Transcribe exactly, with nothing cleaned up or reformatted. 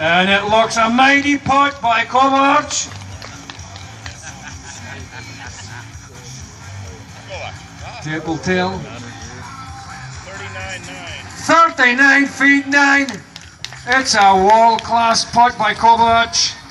And it looks a mighty putt by Kovac. Table tail. thirty-nine feet nine. It's a world-class putt by Kovac.